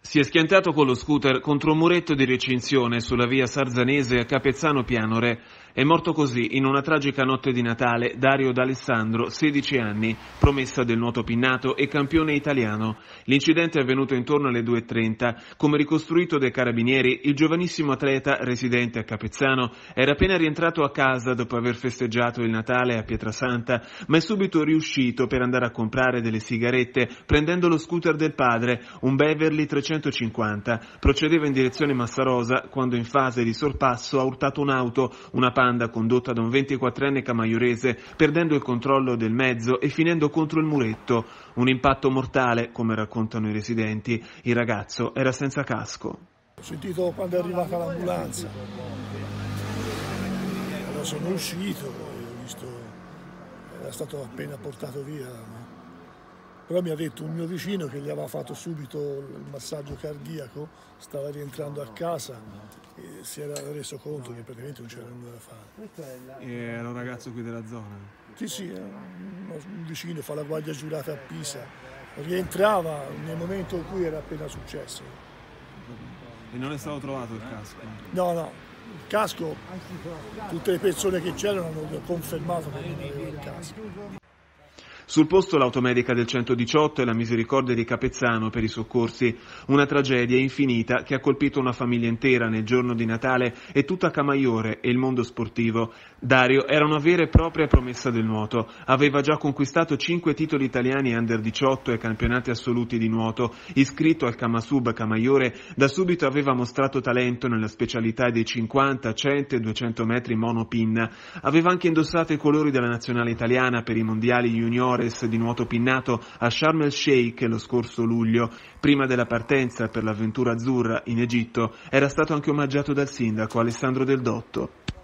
Si è schiantato con lo scooter contro un muretto di recinzione sulla via Sarzanese a Capezzano Pianore. È morto così in una tragica notte di Natale Dario D'Alessandro, 16 anni, promessa del nuoto pinnato e campione italiano. L'incidente è avvenuto intorno alle 2:30. Come ricostruito dai carabinieri, il giovanissimo atleta, residente a Capezzano, era appena rientrato a casa dopo aver festeggiato il Natale a Pietrasanta, ma è subito riuscito per andare a comprare delle sigarette, prendendo lo scooter del padre, un Beverly 350. Procedeva in direzione Massarosa quando in fase di sorpasso ha urtato un'auto, una Panda condotta da un 24enne camaiorese, perdendo il controllo del mezzo e finendo contro il muretto. Un impatto mortale, come raccontano i residenti. Il ragazzo era senza casco. Ho sentito quando è arrivata l'ambulanza. Allora sono uscito, ho visto, era stato appena portato via. Però mi ha detto un mio vicino che gli aveva fatto subito il massaggio cardiaco, stava rientrando a casa e si era reso conto che praticamente non c'era nulla da fare. Era un ragazzo qui della zona? Sì, un vicino, fa la guardia giurata a Pisa, rientrava nel momento in cui era appena successo. E non è stato trovato il casco? No, il casco, tutte le persone che c'erano hanno confermato che non aveva il casco. Sul posto l'automedica del 118 e la misericordia di Capezzano per i soccorsi. Una tragedia infinita che ha colpito una famiglia intera nel giorno di Natale e tutta Camaiore e il mondo sportivo. Dario era una vera e propria promessa del nuoto. Aveva già conquistato 5 titoli italiani under 18 e campionati assoluti di nuoto. Iscritto al Kamasub Camaiore, da subito aveva mostrato talento nella specialità dei 50, 100 e 200 metri monopinna. Aveva anche indossato i colori della nazionale italiana per i mondiali junior di nuoto pinnato a Sharm el Sheikh lo scorso luglio. Prima della partenza per l'avventura azzurra in Egitto era stato anche omaggiato dal sindaco Alessandro Del Dotto.